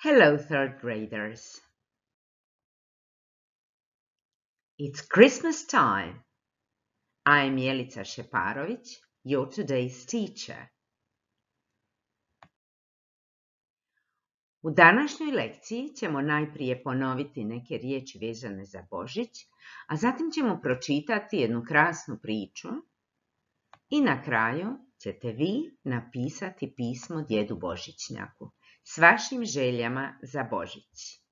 Hello, third graders. It's Christmas time. I'm Jelica Šeparović, your today's teacher. U današnjoj lekciji ćemo najprije ponoviti neke riječi vezane za Božić, a zatim ćemo pročitati jednu krasnu priču i na kraju ćete vi napisati pismo djedu Božićnjaku s vašim željama za Božić.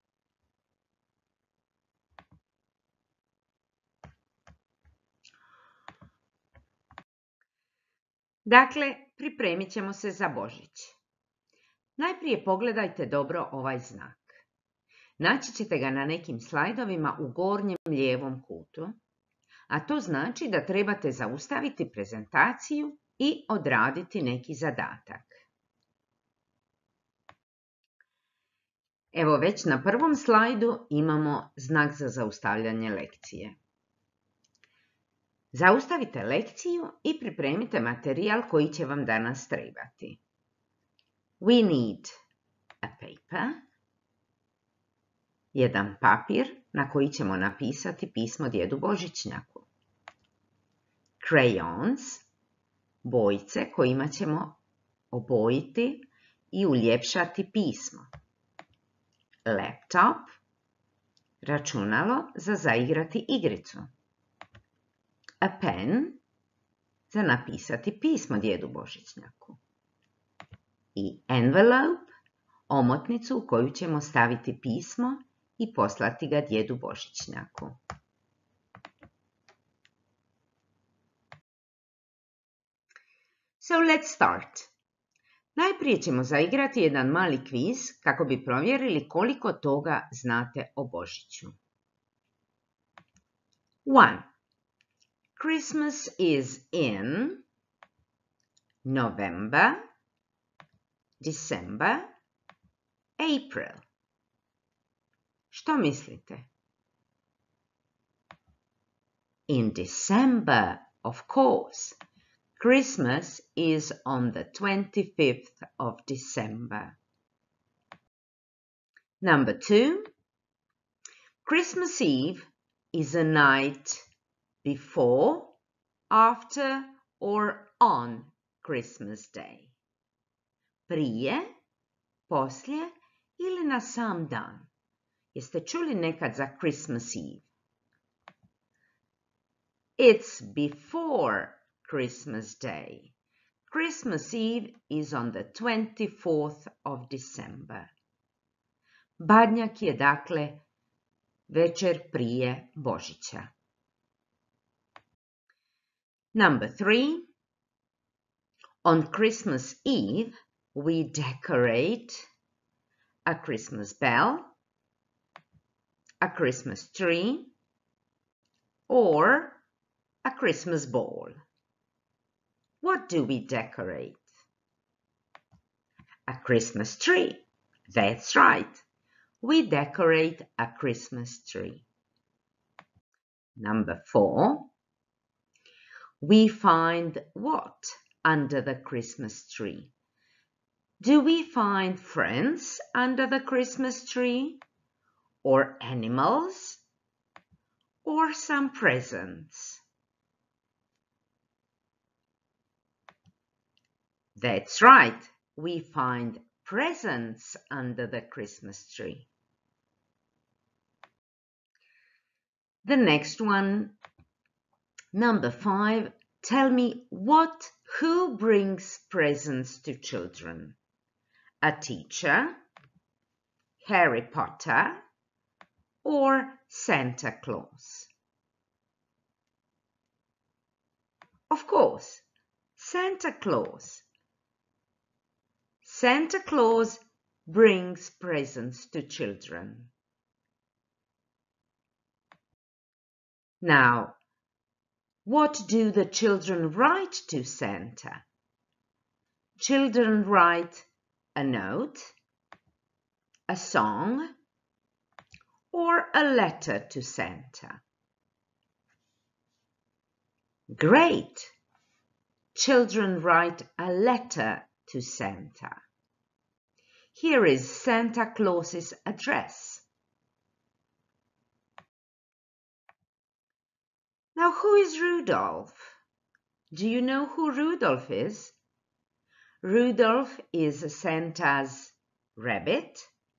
Dakle, pripremit ćemo se za Božić. Najprije pogledajte dobro ovaj znak. Naći ćete ga na nekim slajdovima u gornjem lijevom kutu, a to znači da trebate zaustaviti prezentaciju i odraditi neki zadatak. Evo već na prvom slajdu imamo znak za zaustavljanje lekcije. Zaustavite lekciju i pripremite materijal koji će vam danas trebati. We need a paper, jedan papir na koji ćemo napisati pismo djedu Božićnjaku. Crayons, bojice kojima ćemo obojiti i uljepšati pismo. Laptop, računalo za zaigrati igricu. A pen, za napisati pismo djedu Božićnjaku. I envelope, omotnicu u koju ćemo staviti pismo i poslati ga djedu Božićnjaku. So let's start. Najprije ćemo zaigrati jedan mali kviz kako bi provjerili koliko toga znate o Božiću. 1. Christmas is in November, December, April. Što mislite? In December, of course. Christmas is on the 25th of December. Number 2. Christmas Eve is a night before, after, or on Christmas Day. Prije, poslije ili na sam dan. Jeste čuli nekad za Christmas Eve? It's before Christmas Day. Christmas Eve is on the 24th of December. Badnjak je dakle večer prije Božića. Number 3. On Christmas Eve, we decorate a Christmas bell, a Christmas tree, or a Christmas ball. What do we decorate? A Christmas tree. That's right. We decorate a Christmas tree. Number 4. We find what under the Christmas tree? Do we find friends under the Christmas tree? Or animals? Or some presents? That's right. We find presents under the Christmas tree. The next one, number 5. Tell me who brings presents to children? A teacher, Harry Potter, or Santa Claus? Of course, Santa Claus. Santa Claus brings presents to children. Now, what do the children write to Santa? Children write a note, a song, or a letter to Santa. Great! Children write a letter to Santa. Here is Santa Claus's address. Now, who is Rudolph? Do you know who Rudolph is? Rudolph is Santa's rabbit,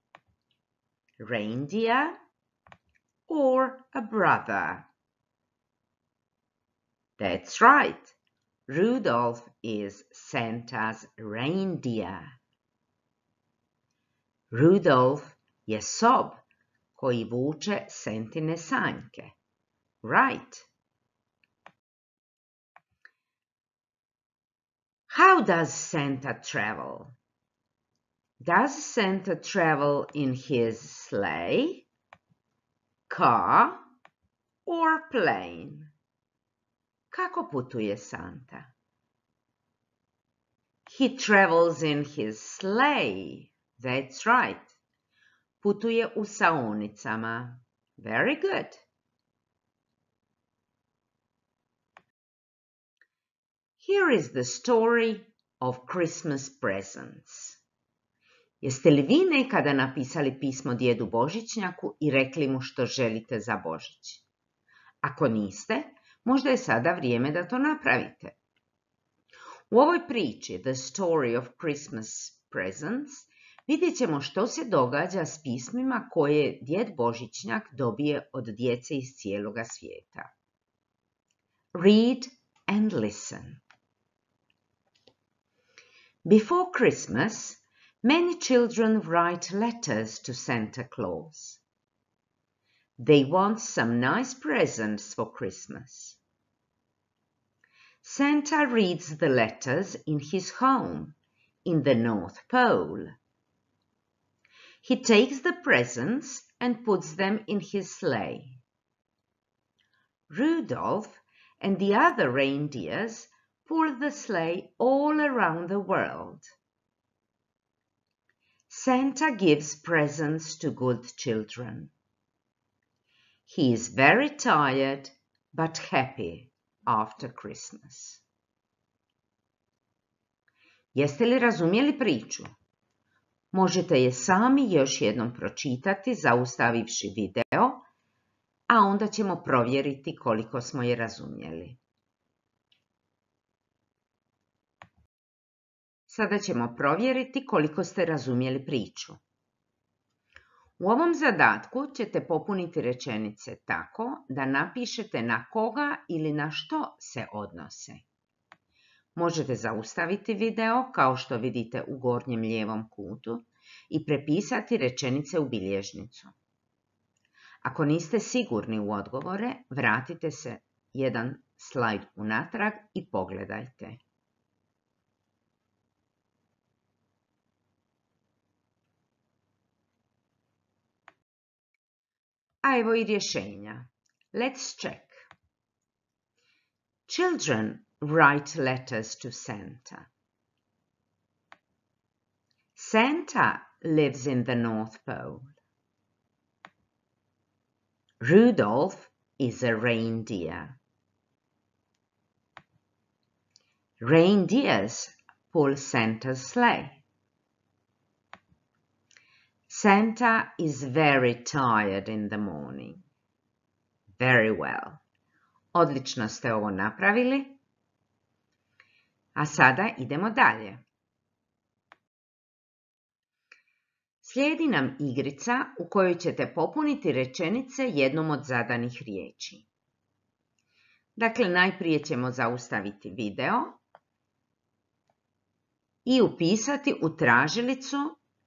reindeer, or a brother. That's right. Rudolph is Santa's reindeer. Rudolph je sob koji vuče Santine sanjke. Right. How does Santa travel? Does Santa travel in his sleigh, car, or plane? Kako putuje Santa? He travels in his sleigh. That's right. Putuje u saonicama. Very good. Here is the story of Christmas presents. Jeste li vi nekada napisali pismo djedu Božićnjaku i rekli mu što želite za Božić? Ako niste, možda je sada vrijeme da to napravite. U ovoj priči, The Story of Christmas Presents, vidjet ćemo što se događa s pismima koje djed Božićnjak dobije od djece iz cijeloga svijeta. Read and listen. Before Christmas, many children write letters to Santa Claus. They want some nice presents for Christmas. Santa reads the letters in his home, in the North Pole. He takes the presents and puts them in his sleigh. Rudolph and the other reindeers pull the sleigh all around the world. Santa gives presents to good children. He is very tired but happy after Christmas. Jeste li razumjeli priču? Možete je sami još jednom pročitati zaustavivši video, a onda ćemo provjeriti koliko smo je razumjeli. Sada ćemo provjeriti koliko ste razumjeli priču. U ovom zadatku ćete popuniti rečenice tako da napišete na koga ili na što se odnose. Možete zaustaviti video kao što vidite u gornjem lijevom kutu i prepisati rečenice u bilježnicu. Ako niste sigurni u odgovore, vratite se jedan slajd unatrag i pogledajte. A evo i rješenja. Let's check. Children write letters to Santa. Santa lives in the North Pole. Rudolph is a reindeer. Reindeers pull Santa's sleigh. Santa is very tired in the morning. Very well. Odlično ste ovo napravili. A sada idemo dalje. Slijedi nam igrica u kojoj ćete popuniti rečenice jednom od zadanih riječi. Dakle, najprije ćemo zaustaviti video i upisati u tražilicu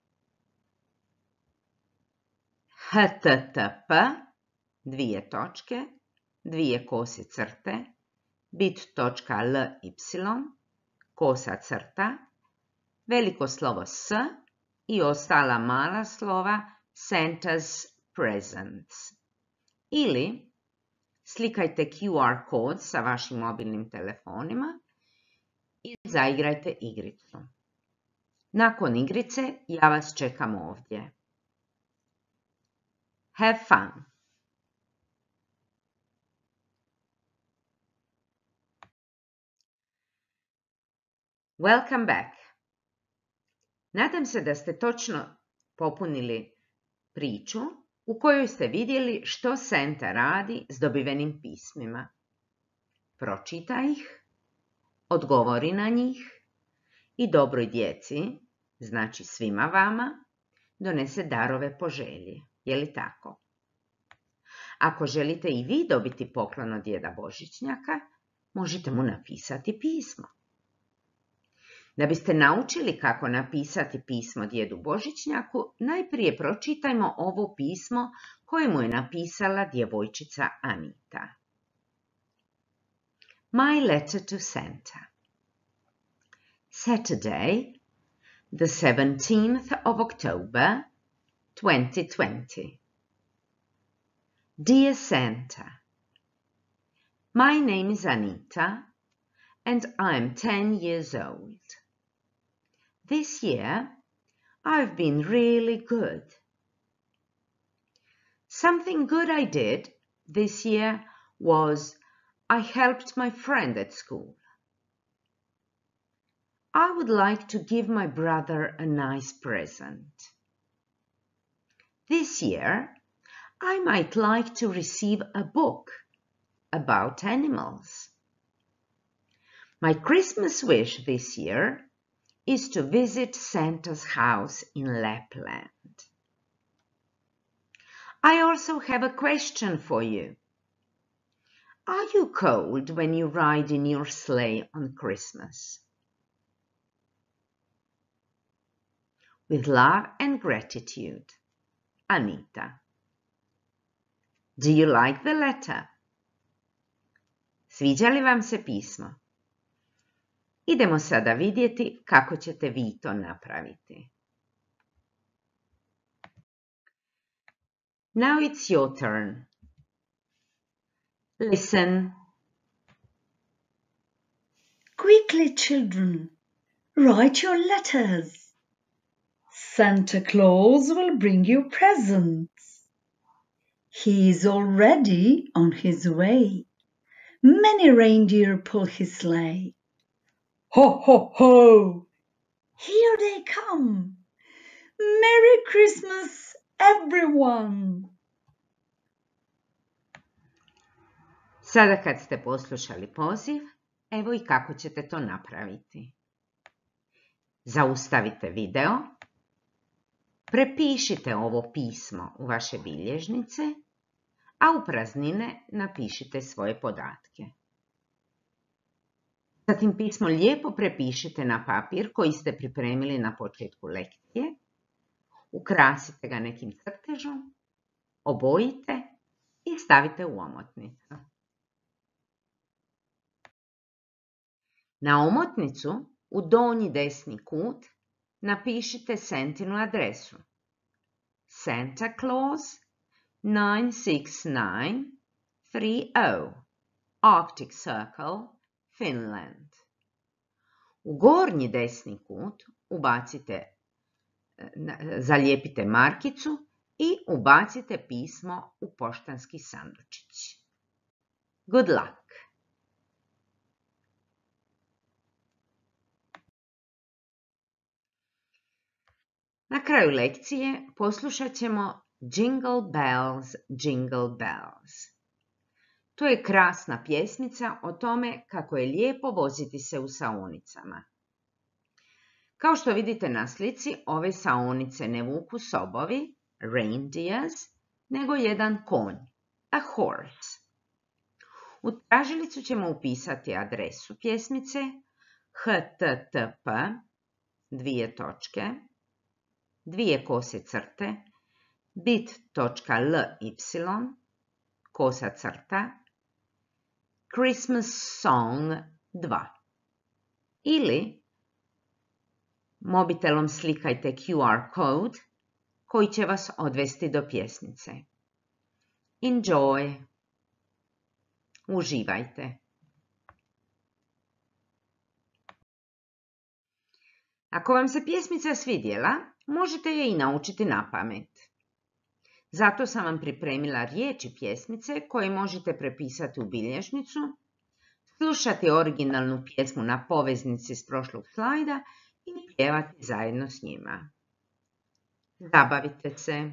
http bit.ly veliko slovo S i ostala mala slova Santa's Presents. Ili slikajte QR kod sa vašim mobilnim telefonima i zaigrajte igricu. Nakon igrice ja vas čekam ovdje. Have fun! Welcome back. Nadam se da ste točno popunili priču u kojoj ste vidjeli što Santa radi s dobivenim pismima. Pročita ih, odgovori na njih i dobroj djeci, znači svima vama, donese darove po želji. Je li tako? Ako želite i vi dobiti poklon od djeda Božićnjaka, možete mu napisati pismo. Da biste naučili kako napisati pismo djedu Božićnjaku, najprije pročitajmo ovo pismo koje mu je napisala djevojčica Anita. My letter to Santa. Saturday, the 17th of October, 2020. Dear Santa, my name is Anita, and I'm 10 years old. This year, I've been really good. Something good I did this year was I helped my friend at school. I would like to give my brother a nice present. This year, I might like to receive a book about animals. My Christmas wish this year is to visit Santa's house in Lapland. I also have a question for you. Are you cold when you ride in your sleigh on Christmas? With love and gratitude, Anita. Do you like the letter? Sviđa li vam se pismo? Idemo sada vidjeti kako ćete vi to napraviti. Now it's your turn. Listen. Quickly, children, write your letters. Santa Claus will bring you presents. He is already on his way. Many reindeer pull his sleigh. Ho, ho, ho! Here they come! Merry Christmas, everyone! Sada kad ste poslušali poziv, evo i kako ćete to napraviti. Zaustavite video, prepišite ovo pismo u vaše bilježnice, a u praznine napišite svoje podatke. Zatim pismo lijepo prepišite na papir koji ste pripremili na početku lekcije, ukrasite ga nekim crtežom, obojite i stavite u omotnicu. Na omotnicu u donji desni kut napišite Santinu adresu. Santa Claus 96930 Arctic Circle, Finland. U gornji desni kut zalijepite markicu i ubacite pismo u poštanski sandučić. Good luck! Na kraju lekcije poslušat ćemo Jingle Bells, Jingle Bells. To je krasna pjesmica o tome kako je lijepo voziti se u saonicama. Kao što vidite na slici, ove saonice ne vuku sobovi, reindeers, nego jedan konj, a horse. U tražilicu ćemo upisati adresu pjesmice http bit.ly Christmas Song 2 ili mobitelom slikajte QR code koji će vas odvesti do pjesmice. Enjoy! Uživajte! Ako vam se pjesmica svidjela, možete je i naučiti na pamet. Zato sam vam pripremila riječi pjesmice koje možete prepisati u bilježnicu, slušati originalnu pjesmu na poveznici s prošlog slajda i pjevati zajedno s njima. Zabavite se.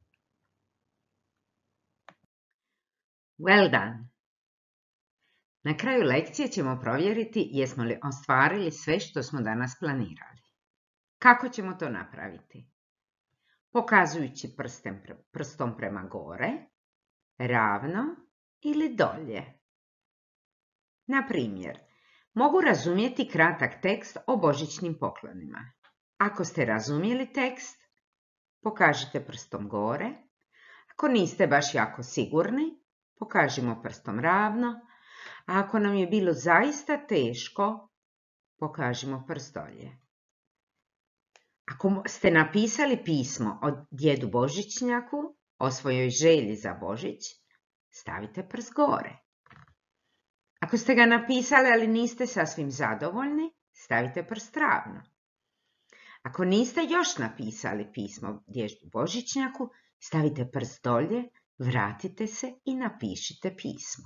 Well done! Na kraju lekcije ćemo provjeriti jesmo li ostvarili sve što smo danas planirali. Kako ćemo to napraviti? Pokazujući prstom prema gore, ravno ili dolje. Na primjer, mogu razumjeti kratak tekst o božićnim poklonima. Ako ste razumjeli tekst, pokažite prstom gore. Ako niste baš jako sigurni, pokažimo prstom ravno. A ako nam je bilo zaista teško, pokažimo prst dolje. Ako ste napisali pismo o djedu Božićnjaku, o svojoj želji za Božić, stavite prst gore. Ako ste ga napisali, ali niste sasvim zadovoljni, stavite prst ravno. Ako niste još napisali pismo djedu Božićnjaku, stavite prst dolje, vratite se i napišite pismo.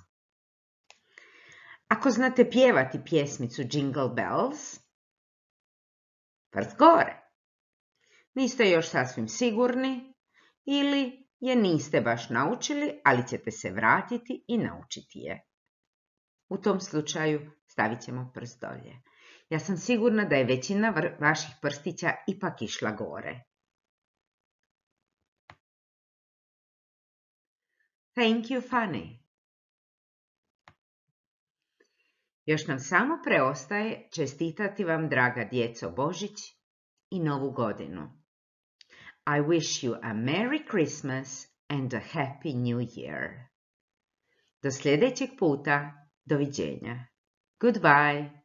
Ako znate pjevati pjesmicu Jingle Bells, prst gore. Niste još sasvim sigurni ili je niste baš naučili, ali ćete se vratiti i naučiti je. U tom slučaju stavit ćemo prst dolje. Ja sam sigurna da je većina vaših prstića ipak išla gore. Thank you, Fanny. Još nam samo preostaje čestitati vam, draga djeco, Božić i Novu godinu. I wish you a Merry Christmas and a Happy New Year. Do sljedećeg puta. Doviđenja. Goodbye.